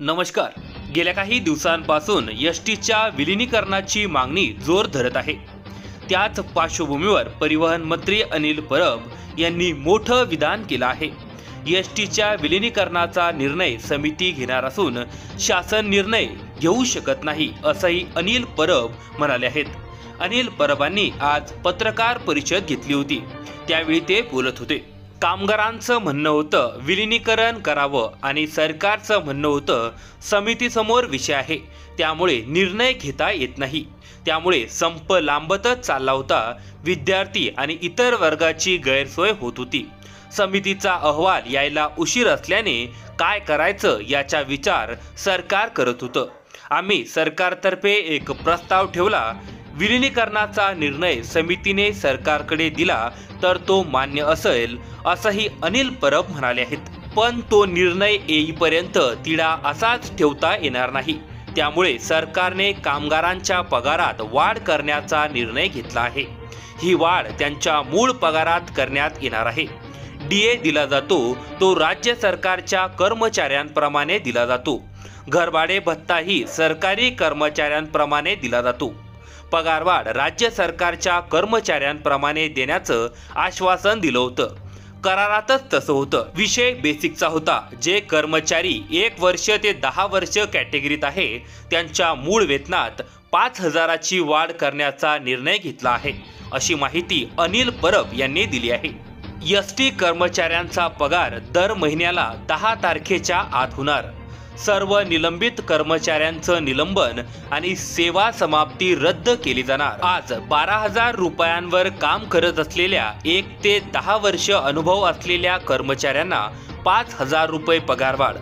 नमस्कार. गेल्या काही दिवसांपासून एसटीच्या विलिनीकरणाची मागणी जोर धरत आहे. त्याच पार्श्वभूमीवर परिवहन मंत्री अनिल परब यांनी मोठं विधान केलं आहे. एसटीच्या विलिनीकरणाचा निर्णय समिती घेणार असून शासन निर्णय घेऊ शकत नाही असंही अनिल परब म्हणाले आहेत. अनिल परबांनी आज पत्रकार परिषद घेतली होती. त्यावेळी ते बोलत होते. कामगारांचं म्हणणं होतं विलिनीकरण करावं आणि सरकारचं म्हणणं होतं समितीसमोर विषय आहे, त्यामुळे निर्णय घेता येत नाही. त्यामुळे संप लांबतच चालला होता. विद्यार्थी आणि इतर वर्गाची गैरसोय होत होती. समितीचा अहवाल यायला उशीर असल्याने काय करायचं याचा विचार सरकार करत होतं. आम्ही सरकारतर्फे एक प्रस्ताव ठेवला. विलिनीकरणाचा निर्णय समितीने सरकारकडे दिला तर तो मान्य असेल असंही अनिल परब म्हणाले आहेत. पण तो निर्णय येईपर्यंत तिढा असाच ठेवता येणार नाही. त्यामुळे सरकारने कामगारांच्या पगारात वाढ करण्याचा निर्णय घेतला आहे. ही वाढ त्यांच्या मूळ पगारात करण्यात येणार आहे. डीए दिला जातो तो राज्य सरकारच्या कर्मचाऱ्यांप्रमाणे दिला जातो. घरभाडे भत्ताही सरकारी कर्मचाऱ्यांप्रमाणे दिला जातो. पगारवाढ राज्य सरकारच्या कर्मचाऱ्यांप्रमाणे देण्याचं आश्वासन दिलं होतं. करारातच तसं होतं. विषय बेसिकचा होता. जे कर्मचारी 1 वर्ष ते 10 वर्ष कॅटेगरीत आहे त्यांच्या मूळ वेतनात 5,000ची वाढ करण्याचा निर्णय घेतला आहे, अशी माहिती अनिल परब यांनी दिली आहे. एसटी कर्मचाऱ्यांचा पगार दर महिन्याला 10 तारखेच्या आत होणार. सर्व निलंबित कर्मचाऱ्यांचं निलंबन आणि सेवा समाप्ती रद्द केली जाणार. आज 12,000 रुपयांवर काम करत असलेल्या 1 ते 10 वर्ष अनुभव असलेल्या कर्मचाऱ्यांना 5,000 रुपये पगारवाढ.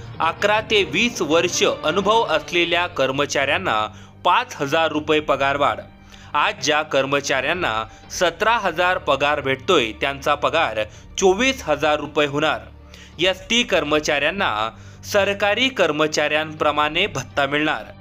11 ते 20 वर्ष अनुभव असलेल्या कर्मचाऱ्यांना 5,000 रुपये पगारवाढ. आज ज्या कर्मचाऱ्यांना 17,000 पगार भेटतोय त्यांचा पगार 24,000 रुपये होणार. एसटी कर्मचाऱ्यांना सरकारी कर्मचाऱ्यांप्रमाणे भत्ता मिळणार.